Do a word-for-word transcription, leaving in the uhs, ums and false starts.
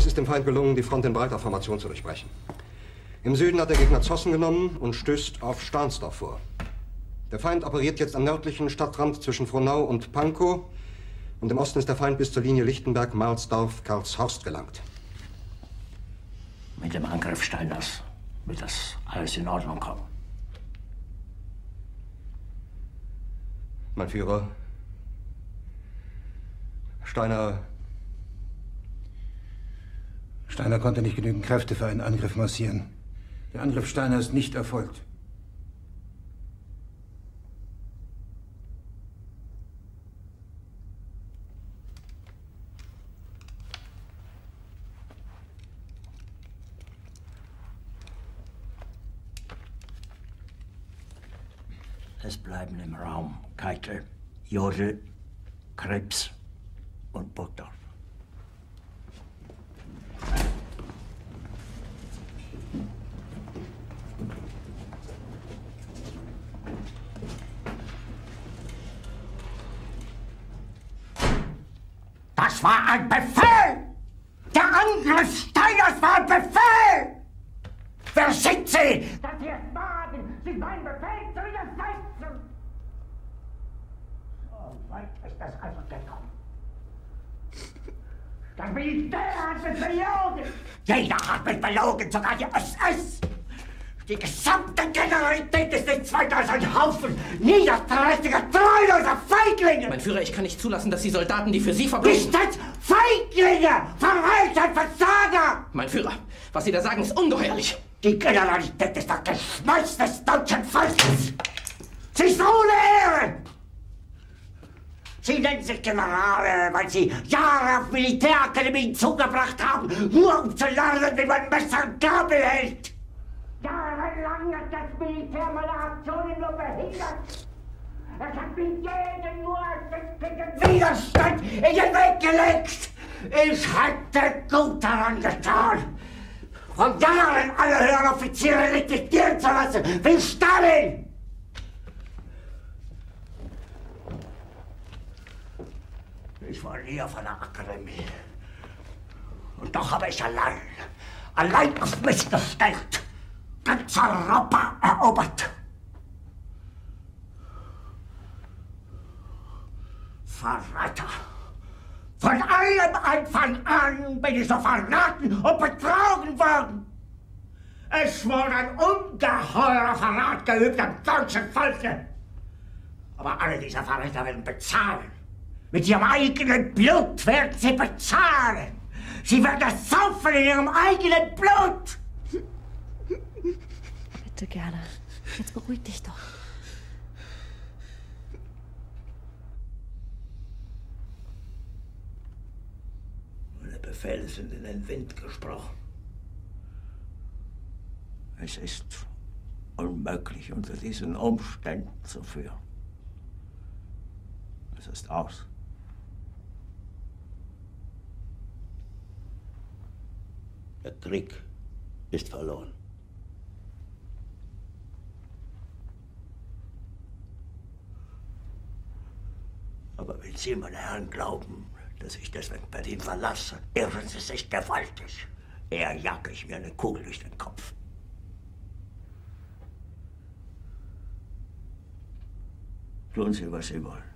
Es ist dem Feind gelungen, die Front in breiter Formation zu durchbrechen. Im Süden hat der Gegner Zossen genommen und stößt auf Stahnsdorf vor. Der Feind operiert jetzt am nördlichen Stadtrand zwischen Frohnau und Pankow. Und im Osten ist der Feind bis zur Linie Lichtenberg-Marsdorf-Karlshorst gelangt. Mit dem Angriff Steiners wird das alles in Ordnung kommen. Mein Führer, Steiner... Steiner konnte nicht genügend Kräfte für einen Angriff massieren. Der Angriff Steiner ist nicht erfolgt. Es bleiben im Raum Keitel, Jodl, Krebs und Burgdorf. Das war ein Befehl! Der Angriff Steiners war ein Befehl! Wer sind Sie, dass Sie es wagen, sich meinen Befehl zu widersetzen? So weit ist das also gekommen. Das Militär hat mich belogen! Jeder hat mich belogen, sogar die S S! Die gesamte Generalität ist nichts weiter als ein Haufen niederträchtiger, treuloser Feiglinge! Mein Führer, ich kann nicht zulassen, dass die Soldaten, die für Sie verbringen... Nicht als Feiglinge! Verreiter, Versager! Mein Führer, was Sie da sagen, ist ungeheuerlich! Die Generalität ist das Geschmeiß des deutschen Volkes! Sie ist ohne Ehre! Sie nennen sich Generale, weil Sie Jahre auf Militärakademien zugebracht haben, nur um zu lernen, wie man Messer und Gabel hält! Jahrelang hat das Militär meine Aktionen nur behindert. Es hat mir jeden nur ersichtlichen Widerstand in den Weg gelegt. Ich hätte gut daran getan, von Jahren alle höheren Offiziere liquidieren zu lassen, wie Stalin. Ich war nie auf einer Akademie. Und doch habe ich allein, allein auf mich gestellt, ganz Europa erobert. Verräter! Von allem Anfang an bin ich so verraten und betrogen worden. Es wurde ein ungeheurer Verrat geübt am deutschen Volke. Aber alle diese Verräter werden bezahlen. Mit ihrem eigenen Blut werden sie bezahlen. Sie werden das saufen in ihrem eigenen Blut. Bitte gerne. Jetzt beruhig dich doch. Meine Befehle sind in den Wind gesprochen. Es ist unmöglich, unter diesen Umständen zu führen. Es ist aus. Der Krieg ist verloren. Aber wenn Sie, meine Herren, glauben, dass ich deswegen Berlin verlasse, irren Sie sich gewaltig. Eher jage ich mir eine Kugel durch den Kopf. Tun Sie, was Sie wollen.